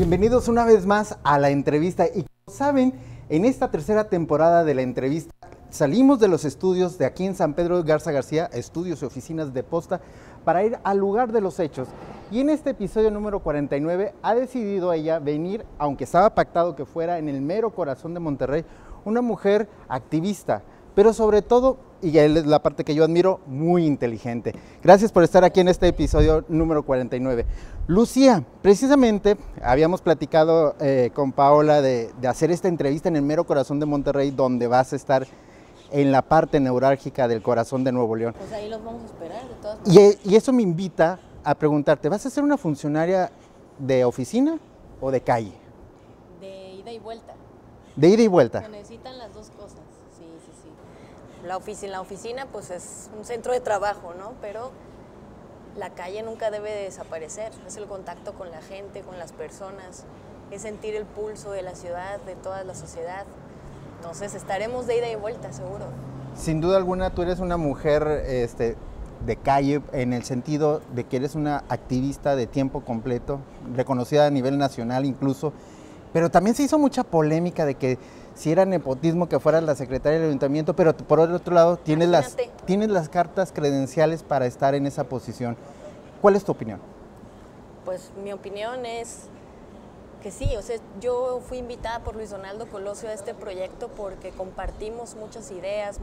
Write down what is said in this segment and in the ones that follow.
Bienvenidos una vez más a la entrevista y como saben, en esta tercera temporada de la entrevista salimos de los estudios de aquí en San Pedro Garza García, estudios y oficinas de Posta, para ir al lugar de los hechos. Y en este episodio número 49 ha decidido ella venir, aunque estaba pactado que fuera en el mero corazón de Monterrey, una mujer activista, pero sobre todo, y es la parte que yo admiro, muy inteligente. Gracias por estar aquí en este episodio número 49. Lucía, precisamente habíamos platicado con Paola de hacer esta entrevista en el mero corazón de Monterrey, donde vas a estar en la parte neurálgica del corazón de Nuevo León. Pues ahí los vamos a esperar de todas maneras. Y eso me invita a preguntarte, ¿vas a ser una funcionaria de oficina o de calle? De ida y vuelta. De ida y vuelta. Se necesitan las dos cosas, sí. La oficina pues es un centro de trabajo, ¿no? Pero la calle nunca debe de desaparecer. Es el contacto con la gente, con las personas, es sentir el pulso de la ciudad, de toda la sociedad. Entonces estaremos de ida y vuelta, seguro. Sin duda alguna, tú eres una mujer de calle en el sentido de que eres una activista de tiempo completo, reconocida a nivel nacional incluso, pero también se hizo mucha polémica de que si era nepotismo que fueras la secretaria del ayuntamiento, pero por el otro lado tienes las cartas credenciales para estar en esa posición. ¿Cuál es tu opinión? Pues mi opinión es que sí, o sea, yo fui invitada por Luis Donaldo Colosio a este proyecto porque compartimos muchas ideas,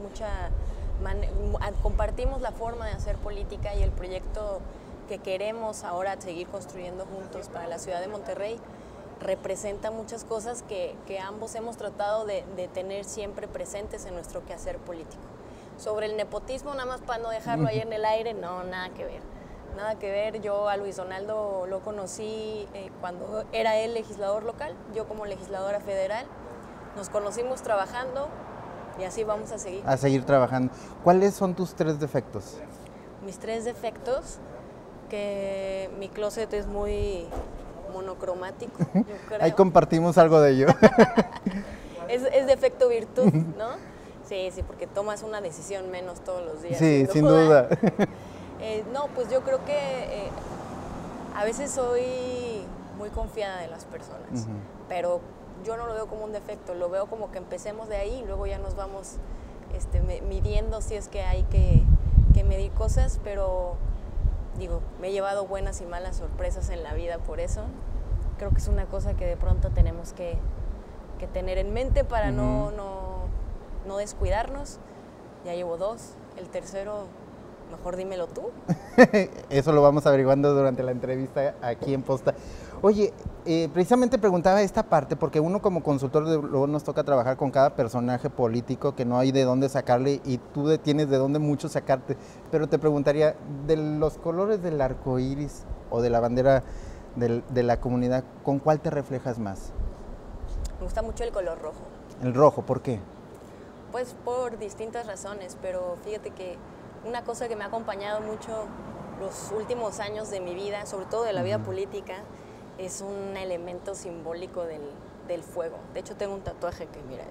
compartimos la forma de hacer política y el proyecto que queremos ahora seguir construyendo juntos para la ciudad de Monterrey representa muchas cosas que ambos hemos tratado de tener siempre presentes en nuestro quehacer político. Sobre el nepotismo, nada más para no dejarlo ahí en el aire, no, nada que ver. Nada que ver, yo a Luis Donaldo lo conocí cuando era él legislador local, yo como legisladora federal. Nos conocimos trabajando y así vamos a seguir. A seguir trabajando. ¿Cuáles son tus 3 defectos? Mis 3 defectos, que mi closet es muy monocromático, yo creo. Ahí compartimos algo de ello. es defecto virtud, ¿no? Sí, porque tomas una decisión menos todos los días. Sí, sin duda. No, pues yo creo que a veces soy muy confiada de las personas, pero yo no lo veo como un defecto, lo veo como que empecemos de ahí y luego ya nos vamos midiendo si es que hay que medir cosas, pero digo, me he llevado buenas y malas sorpresas en la vida por eso. Creo que es una cosa que de pronto tenemos que tener en mente para no descuidarnos. Ya llevo 2, el tercero, mejor dímelo tú. Eso lo vamos averiguando durante la entrevista aquí en Posta. Oye, precisamente preguntaba esta parte porque uno como consultor luego nos toca trabajar con cada personaje político que no hay de dónde sacarle y tú tienes de dónde mucho sacarte, pero te preguntaría, de los colores del arco iris o de la bandera de la comunidad, ¿con cuál te reflejas más? Me gusta mucho el color rojo. El rojo, ¿por qué? Pues por distintas razones, pero fíjate que una cosa que me ha acompañado mucho los últimos años de mi vida, sobre todo de la vida política, es un elemento simbólico del fuego. De hecho, tengo un tatuaje que, mira,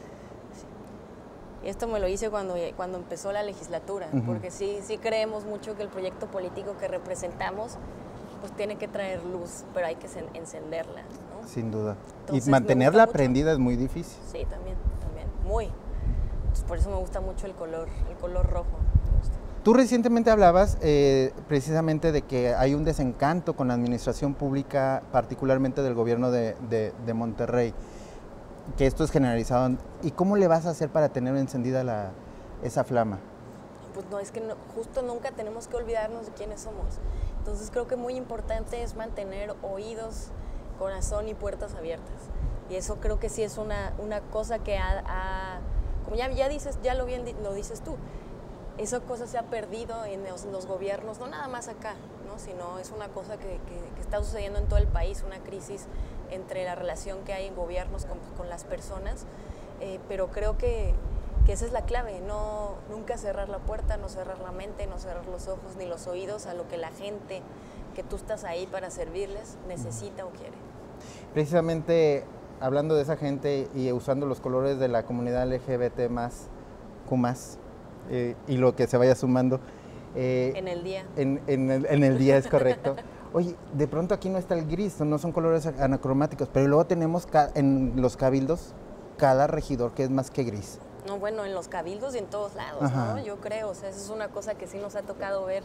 sí. Esto me lo hice cuando empezó la legislatura, porque sí creemos mucho que el proyecto político que representamos pues tiene que traer luz, pero hay que encenderla, ¿no? Sin duda. Entonces, y mantenerla prendida es muy difícil. Sí, también, muy. Entonces, por eso me gusta mucho el color rojo. Tú recientemente hablabas precisamente de que hay un desencanto con la administración pública, particularmente del gobierno de Monterrey, que esto es generalizado. ¿Y cómo le vas a hacer para tener encendida esa flama? Pues no, es que justo nunca tenemos que olvidarnos de quiénes somos. Entonces creo que muy importante es mantener oídos, corazón y puertas abiertas. Y eso creo que sí es una cosa que como ya dices, ya lo dices tú, esa cosa se ha perdido en los gobiernos, no nada más acá, ¿no? Sino es una cosa que está sucediendo en todo el país, una crisis entre la relación que hay en gobiernos con las personas, pero creo que esa es la clave, nunca cerrar la puerta, no cerrar la mente, no cerrar los ojos ni los oídos a lo que la gente que tú estás ahí para servirles necesita o quiere. Precisamente hablando de esa gente y usando los colores de la comunidad LGBT+, Q+, y lo que se vaya sumando. En el día. En el día, es correcto. Oye, de pronto aquí no está el gris, no son colores anacromáticos, pero luego tenemos en los cabildos cada regidor que es más que gris. No, bueno, en los cabildos y en todos lados, Ajá. ¿no? Yo creo, o sea, esa es una cosa que sí nos ha tocado ver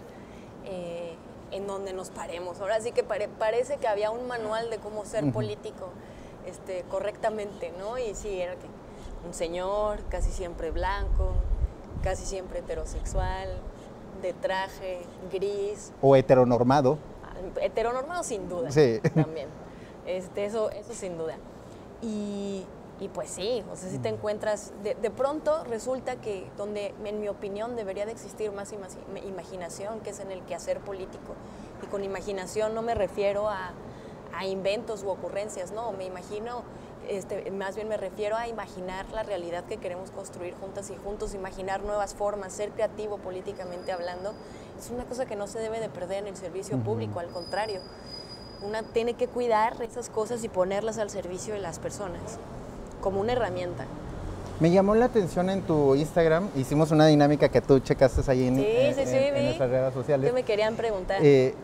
en donde nos paremos. Ahora sí que parece que había un manual de cómo ser político correctamente, ¿no? Y sí, era que un señor casi siempre blanco, casi siempre heterosexual, de traje, gris. O heteronormado. Heteronormado sin duda, Sí. también. Eso sin duda. Y pues sí, o sea, si te encuentras, de pronto resulta que donde, en mi opinión, debería de existir más imaginación, que es en el quehacer político. Y con imaginación no me refiero a inventos u ocurrencias, no, me imagino, más bien me refiero a imaginar la realidad que queremos construir juntas y juntos, imaginar nuevas formas, ser creativo políticamente hablando. Es una cosa que no se debe de perder en el servicio público, al contrario. Una tiene que cuidar esas cosas y ponerlas al servicio de las personas, como una herramienta. Me llamó la atención en tu Instagram, hicimos una dinámica que tú checaste ahí en nuestras redes sociales. ¿Qué me querían preguntar?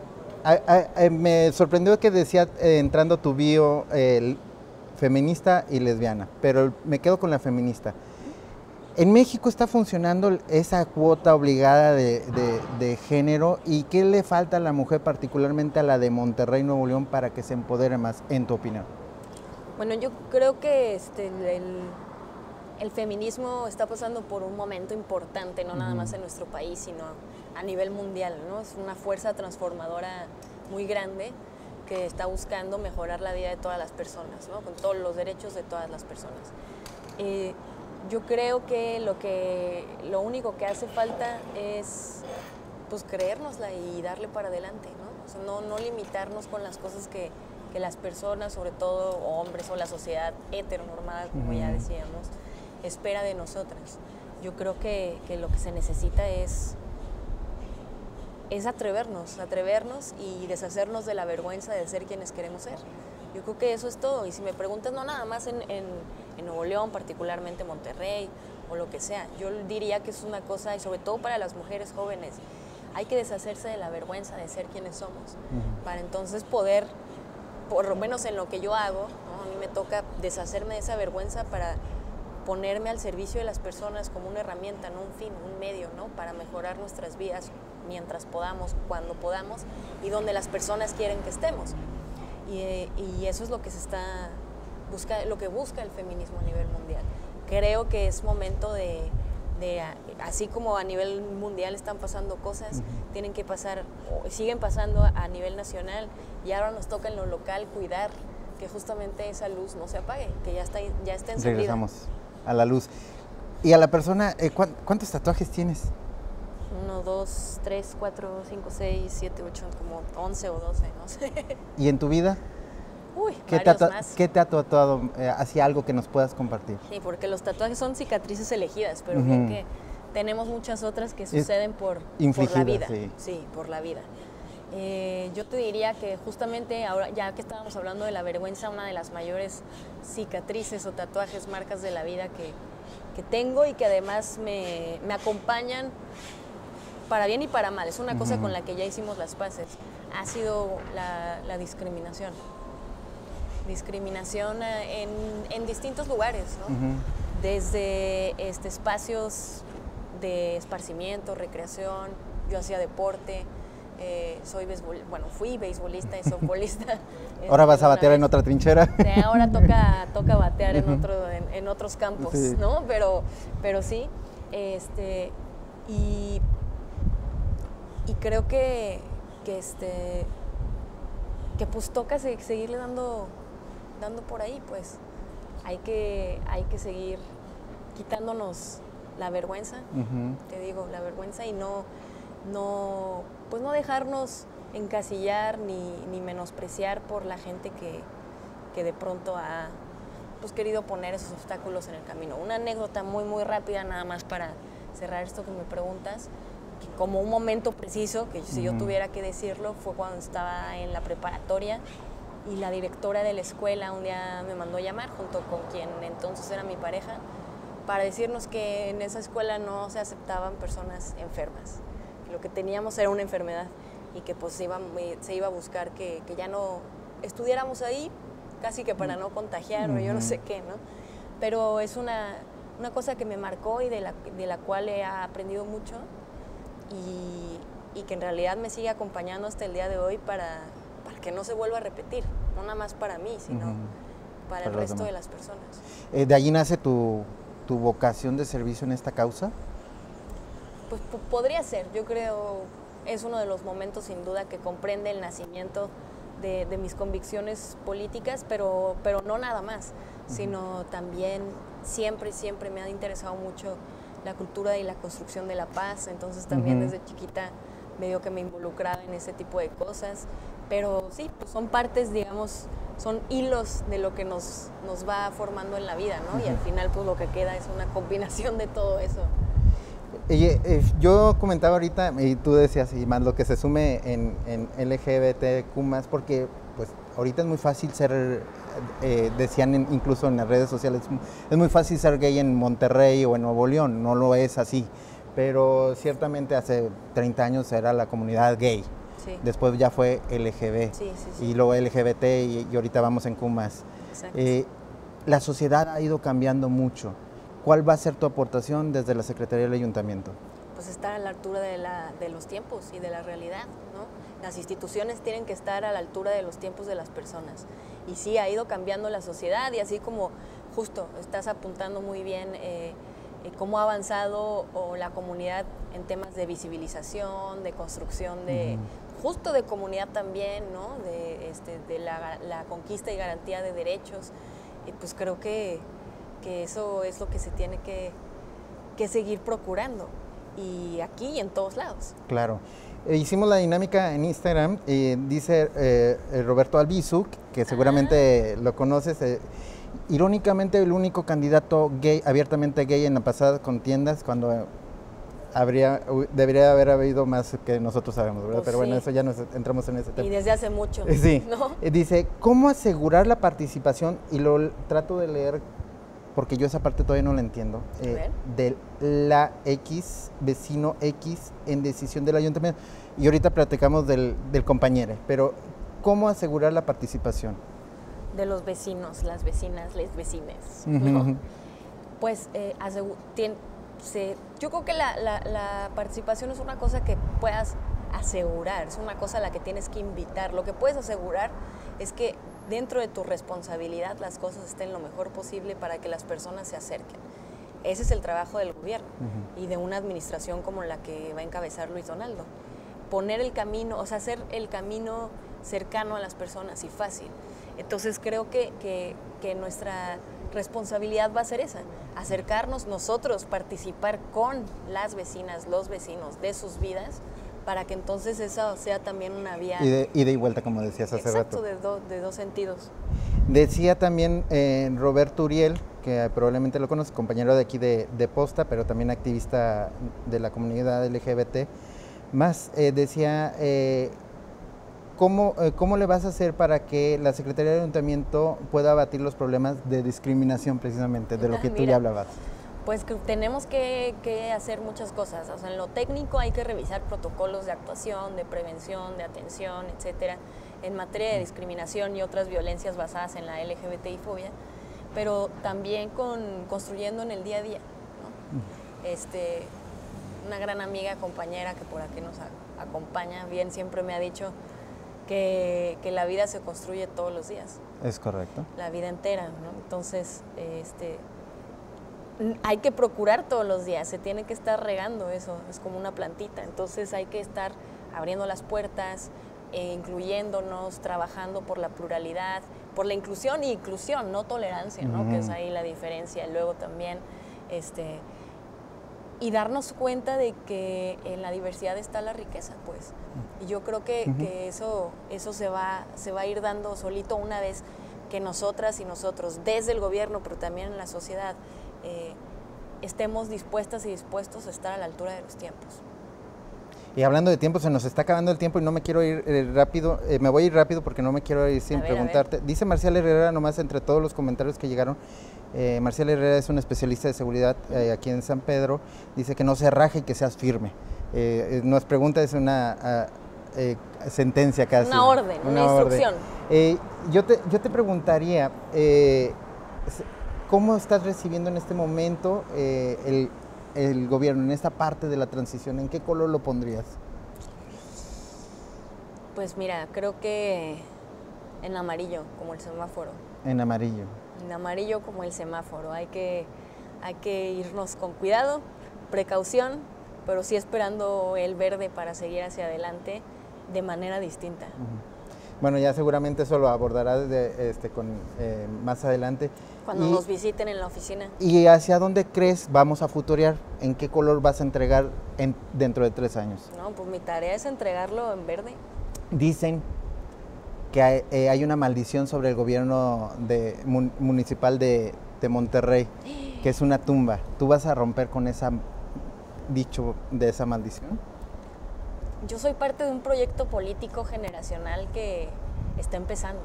Me sorprendió que decía, entrando tu bio, feminista y lesbiana, pero me quedo con la feminista. ¿En México está funcionando esa cuota obligada de género? ¿Y qué le falta a la mujer, particularmente a la de Monterrey, Nuevo León, para que se empodere más, en tu opinión? Bueno, yo creo que el feminismo está pasando por un momento importante, no nada más en nuestro país, sino a nivel mundial, ¿no? Es una fuerza transformadora muy grande que está buscando mejorar la vida de todas las personas, ¿no? Con todos los derechos de todas las personas. Yo creo que lo único que hace falta es pues creérnosla y darle para adelante, ¿no? O sea, no limitarnos con las cosas que las personas, sobre todo hombres o la sociedad heteronormada, como ya decíamos, espera de nosotras. Yo creo que lo que se necesita es atrevernos y deshacernos de la vergüenza de ser quienes queremos ser. Yo creo que eso es todo. Y si me preguntas, no nada más en Nuevo León, particularmente Monterrey o lo que sea, yo diría que es una cosa, y sobre todo para las mujeres jóvenes, hay que deshacerse de la vergüenza de ser quienes somos, para entonces poder, por lo menos en lo que yo hago, ¿no? A mí me toca deshacerme de esa vergüenza para ponerme al servicio de las personas como una herramienta, no un fin, un medio, ¿no? Para mejorar nuestras vidas mientras podamos, cuando podamos y donde las personas quieren que estemos. Y eso es lo que lo que busca el feminismo a nivel mundial. Creo que es momento de así como a nivel mundial están pasando cosas, tienen que pasar, o siguen pasando a nivel nacional, y ahora nos toca en lo local cuidar que justamente esa luz no se apague, que ya está encendida. Regresamos a la luz. Y a la persona, ¿cuántos tatuajes tienes? 1, 2, 3, 4, 5, 6, 7, 8, como 11 o 12, no sé. ¿Y en tu vida? Uy, ¿Qué te ha tatuado hacia algo que nos puedas compartir? Sí, porque los tatuajes son cicatrices elegidas, pero bien que tenemos muchas otras que suceden por la vida. Sí, por la vida. Yo te diría que justamente ahora, ya que estábamos hablando de la vergüenza, una de las mayores cicatrices o tatuajes, marcas de la vida que tengo y que además me acompañan para bien y para mal, es una cosa con la que ya hicimos las paces, ha sido la discriminación. Discriminación en distintos lugares, ¿no? Desde espacios de esparcimiento, recreación, yo hacía deporte, fui beisbolista y softbolista. Ahora vas a batear en otra trinchera. Ahora toca batear en otros campos, sí. ¿No? Pero sí, y creo que pues toca seguirle dando por ahí, pues hay que seguir quitándonos la vergüenza, te digo, la vergüenza, y no dejarnos encasillar ni menospreciar por la gente que de pronto ha querido poner esos obstáculos en el camino. Una anécdota muy muy rápida, nada más para cerrar esto que me preguntas, que como un momento preciso, que si yo tuviera que decirlo, fue cuando estaba en la preparatoria y la directora de la escuela un día me mandó llamar junto con quien entonces era mi pareja para decirnos que en esa escuela no se aceptaban personas enfermas, que lo que teníamos era una enfermedad. y que pues se iba a buscar que ya no estudiáramos ahí, casi que para no contagiar o yo no sé qué, ¿no? Pero es una cosa que me marcó y de la cual he aprendido mucho y que en realidad me sigue acompañando hasta el día de hoy para que no se vuelva a repetir, no nada más para mí, sino para el resto de las personas. ¿De allí nace tu vocación de servicio en esta causa? Pues podría ser, yo creo, es uno de los momentos sin duda que comprende el nacimiento de mis convicciones políticas, pero no nada más, sino también siempre me ha interesado mucho la cultura y la construcción de la paz, entonces también desde chiquita medio que me involucraba en ese tipo de cosas, pero sí, pues son partes, digamos, son hilos de lo que nos va formando en la vida, ¿no? Y al final pues lo que queda es una combinación de todo eso. Yo comentaba ahorita, y tú decías, y más lo que se sume en LGBTQ+, porque pues ahorita es muy fácil ser, decían incluso en las redes sociales, es muy fácil ser gay en Monterrey o en Nuevo León, no lo es así, pero ciertamente hace 30 años era la comunidad gay, sí. Después ya fue LGB, sí. Y luego LGBT y ahorita vamos en Q+. La sociedad ha ido cambiando mucho. ¿Cuál va a ser tu aportación desde la Secretaría del Ayuntamiento? Pues estar a la altura de los tiempos y de la realidad, ¿no? Las instituciones tienen que estar a la altura de los tiempos de las personas. Y sí, ha ido cambiando la sociedad y así como justo estás apuntando muy bien cómo ha avanzado la comunidad en temas de visibilización, de construcción, justo de comunidad también, ¿no? De la conquista y garantía de derechos. Y pues creo que eso es lo que se tiene que seguir procurando, y aquí y en todos lados. Claro. Hicimos la dinámica en Instagram y dice Roberto Albizu, que seguramente lo conoces, irónicamente el único candidato gay, abiertamente gay en la pasada contiendas, cuando debería haber habido más que nosotros sabemos, ¿verdad? Pues pero bueno, eso ya nos entramos en ese tema. Y desde hace mucho. Sí. ¿No? Dice, ¿cómo asegurar la participación? Y lo trato de leer porque yo esa parte todavía no la entiendo, de la X, vecino X, en decisión del ayuntamiento. Y ahorita platicamos del compañero, pero ¿cómo asegurar la participación? De los vecinos, las vecinas, les vecines. ¿No? Pues yo creo que la participación es una cosa que puedas asegurar, es una cosa a la que tienes que invitar. Lo que puedes asegurar es que dentro de tu responsabilidad las cosas estén lo mejor posible para que las personas se acerquen. Ese es el trabajo del gobierno y de una administración como la que va a encabezar Luis Donaldo. Poner el camino, o sea, hacer el camino cercano a las personas y fácil. Entonces creo que nuestra responsabilidad va a ser esa, acercarnos nosotros, participar con las vecinas, los vecinos de sus vidas, para que entonces esa sea también una vía... Ida y vuelta, como decías hace rato. Exacto, de dos sentidos. Decía también Roberto Uriel, que probablemente lo conoces, compañero de aquí de Posta, pero también activista de la comunidad LGBT, decía, ¿cómo le vas a hacer para que la Secretaría del Ayuntamiento pueda abatir los problemas de discriminación precisamente, de lo que tú ya hablabas? Pues que tenemos que hacer muchas cosas. O sea, en lo técnico hay que revisar protocolos de actuación, de prevención, de atención, etcétera, en materia de discriminación y otras violencias basadas en la LGBTI-fobia, pero también construyendo en el día a día, ¿no? Una gran amiga, compañera que por aquí nos acompaña, bien siempre me ha dicho que la vida se construye todos los días. Es correcto. La vida entera, ¿no? Entonces, hay que procurar todos los días, se tiene que estar regando eso, es como una plantita, entonces hay que estar abriendo las puertas, incluyéndonos, trabajando por la pluralidad, por la inclusión y inclusión, no tolerancia, ¿no? Que es ahí la diferencia. Luego también, y darnos cuenta de que en la diversidad está la riqueza, pues. Y yo creo que eso se va a ir dando solito una vez que nosotras y nosotros, desde el gobierno, pero también en la sociedad, estemos dispuestas y dispuestos a estar a la altura de los tiempos. Y hablando de tiempo, se nos está acabando el tiempo y no me quiero ir rápido, me voy a ir rápido porque no me quiero ir sin preguntarte. Dice Marcial Herrera, nomás entre todos los comentarios que llegaron, Marcial Herrera es un especialista de seguridad aquí en San Pedro, dice que no se raje y que seas firme. Nos pregunta, es una sentencia casi. Una orden, una instrucción. Yo te preguntaría, ¿cómo estás recibiendo en este momento el gobierno, en esta parte de la transición? ¿En qué color lo pondrías? Pues mira, creo que en amarillo, como el semáforo. En amarillo. En amarillo como el semáforo. Hay que irnos con cuidado, precaución, pero sí esperando el verde para seguir hacia adelante de manera distinta. Bueno, ya seguramente eso lo abordarás más adelante. Cuando nos visiten en la oficina. ¿Y hacia dónde crees vamos a futurear? ¿En qué color vas a entregar dentro de 3 años? No, pues mi tarea es entregarlo en verde. Dicen que hay una maldición sobre el gobierno municipal de Monterrey, que es una tumba. ¿Tú vas a romper con ese dicho de esa maldición? Yo soy parte de un proyecto político generacional que está empezando.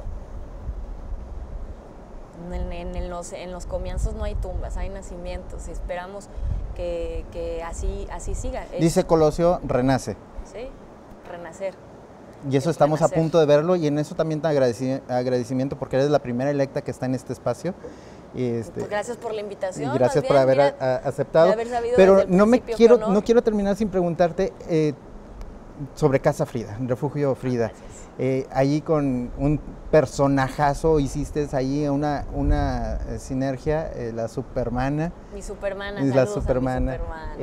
En los comienzos no hay tumbas, hay nacimientos y esperamos que así siga. Dice Colosio, renace. Sí, renacer. Y eso estamos a punto de verlo, y en eso también te agradecimiento porque eres la primera electa que está en este espacio. Pues gracias por la invitación. Y gracias por haber aceptado. Pero no quiero terminar sin preguntarte sobre Casa Frida, Refugio Frida. Allí con un personajazo hiciste ahí una sinergia, la Supermana. Mi Supermana, la Supermana.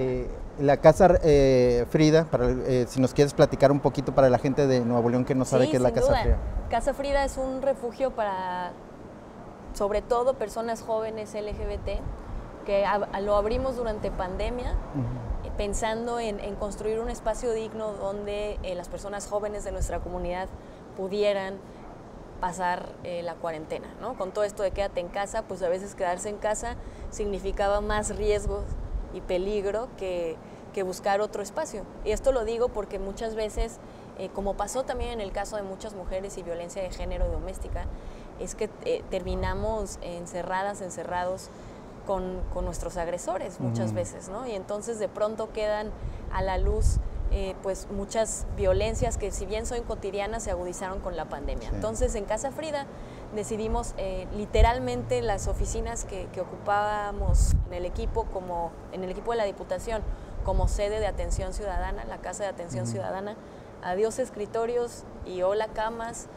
La Casa Frida, si nos quieres platicar un poquito para la gente de Nuevo León que no sabe qué es la Casa Frida. Casa Frida es un refugio para, sobre todo, personas jóvenes LGBT, que lo abrimos durante pandemia, pensando en construir un espacio digno donde las personas jóvenes de nuestra comunidad pudieran pasar la cuarentena, ¿no? Con todo esto de quédate en casa, pues a veces quedarse en casa significaba más riesgos y peligro que buscar otro espacio. Y esto lo digo porque muchas veces, como pasó también en el caso de muchas mujeres y violencia de género y doméstica, es que terminamos encerrados con nuestros agresores muchas veces, ¿no? Y entonces de pronto quedan a la luz pues muchas violencias que, si bien son cotidianas, se agudizaron con la pandemia. Sí. Entonces en Casa Frida decidimos literalmente las oficinas que ocupábamos en el equipo de la Diputación como sede de atención ciudadana, la Casa de Atención Ciudadana, adiós escritorios y hola camas,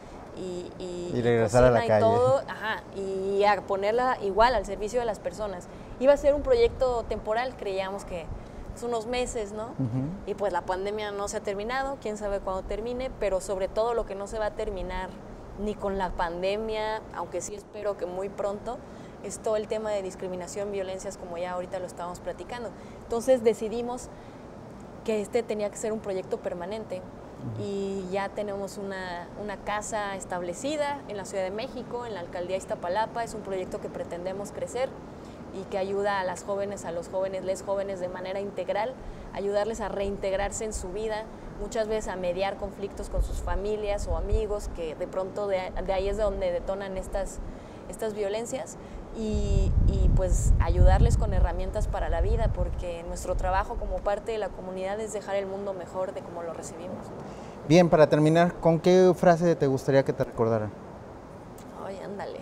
y regresar a la calle. Todo, y a ponerla igual al servicio de las personas. Iba a ser un proyecto temporal, creíamos que unos meses, ¿no? Y pues la pandemia no se ha terminado, quién sabe cuándo termine, pero sobre todo lo que no se va a terminar ni con la pandemia, aunque sí espero que muy pronto, es todo el tema de discriminación, violencias, como ya ahorita lo estábamos platicando. Entonces decidimos que tenía que ser un proyecto permanente. Y ya tenemos una casa establecida en la Ciudad de México, en la Alcaldía Iztapalapa. Es un proyecto que pretendemos crecer y que ayuda a las jóvenes, a los jóvenes, les jóvenes de manera integral, ayudarles a reintegrarse en su vida, muchas veces a mediar conflictos con sus familias o amigos, que de pronto de ahí es de donde detonan estas violencias, y pues ayudarles con herramientas para la vida, porque nuestro trabajo como parte de la comunidad es dejar el mundo mejor de como lo recibimos. Bien, para terminar, ¿con qué frase te gustaría que te recordaran? Ay, ándale.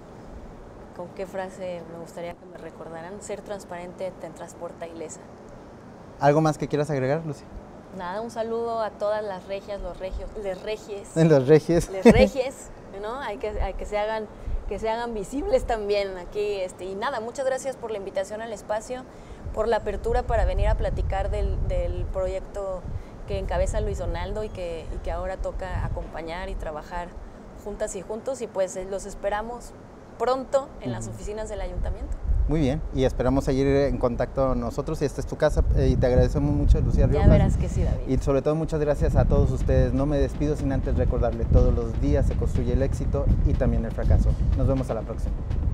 ¿Con qué frase me gustaría que me recordaran? Ser transparente te transporta ilesa. ¿Algo más que quieras agregar, Lucy? Nada, un saludo a todas las regias, los regios, les regies. Los regies. Les regies, ¿no? Hay que se hagan visibles también aquí. Y nada, muchas gracias por la invitación al espacio, por la apertura para venir a platicar del proyecto que encabeza Luis Donaldo y que ahora toca acompañar y trabajar juntas y juntos, y pues los esperamos pronto en las oficinas del ayuntamiento. Muy bien, y esperamos seguir en contacto nosotros, y esta es tu casa, y te agradecemos mucho, Lucía Riojas. Ya verás que sí, David. Y sobre todo muchas gracias a todos ustedes. No me despido sin antes recordarle, todos los días se construye el éxito y también el fracaso. Nos vemos a la próxima.